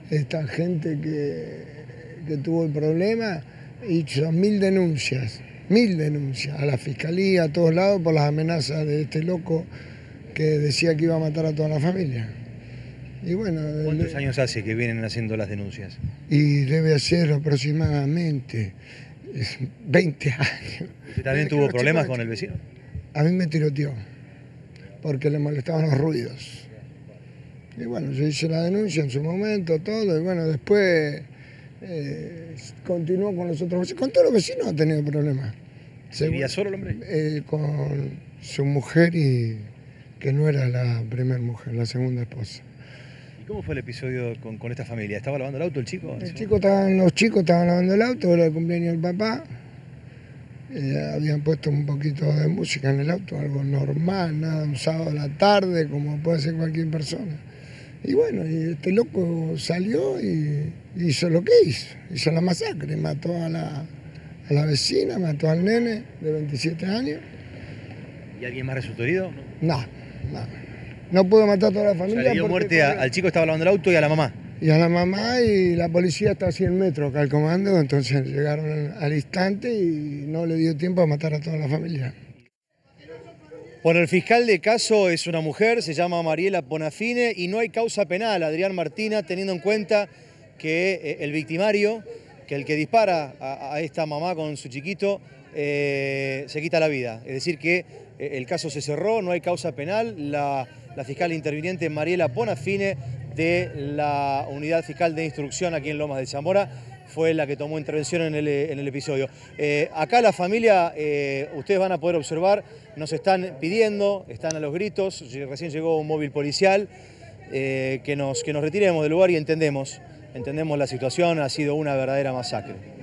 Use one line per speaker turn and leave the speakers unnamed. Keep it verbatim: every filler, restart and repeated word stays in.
esta gente que, que tuvo el problema hizo mil denuncias, mil denuncias a la fiscalía, a todos lados, por las amenazas de este loco que decía que iba a matar a toda la familia. Y bueno,
¿Cuántos
le,
años hace que vienen haciendo las denuncias?
Y debe ser aproximadamente veinte años.
¿Usted también tuvo problemas con el vecino?
A mí me tiroteó, porque le molestaban los ruidos. Y bueno, yo hice la denuncia en su momento, todo, y bueno, después eh, continuó con los otros vecinos. Con todos los vecinos ha tenido problemas.
¿Vivía solo el hombre?
Eh, con su mujer y que no era la primera mujer, la segunda esposa.
¿Y cómo fue el episodio con, con esta familia? ¿Estaba lavando el auto el chico?
El chico estaban, los chicos estaban lavando el auto, era el cumpleaños del papá. Eh, habían puesto un poquito de música en el auto, algo normal, nada, un sábado a la tarde, como puede ser cualquier persona. Y bueno, y este loco salió y hizo lo que hizo, hizo la masacre, mató a la, a la vecina, mató al nene de veintisiete años.
¿Y alguien más resultó herido?
No, no. No pudo matar a toda la familia.
O sea, le dio muerte a, al chico que estaba lavando el auto y a la mamá.
Y a la mamá, y la policía está a cien metros acá al comando, entonces llegaron al instante y no le dio tiempo a matar a toda la familia.
Bueno, el fiscal de caso es una mujer, se llama Mariela Bonafine y no hay causa penal, Adrián Martina, teniendo en cuenta que el victimario, que el que dispara a, a esta mamá con su chiquito, eh, se quita la vida. Es decir que el caso se cerró, no hay causa penal. La, la fiscal interviniente Mariela Bonafine de la Unidad Fiscal de Instrucción aquí en Lomas de Zamora fue la que tomó intervención en el, en el episodio. Eh, acá la familia, eh, ustedes van a poder observar, nos están pidiendo, están a los gritos, recién llegó un móvil policial, eh, que, nos, que nos retiremos del lugar y entendemos, entendemos la situación, ha sido una verdadera masacre.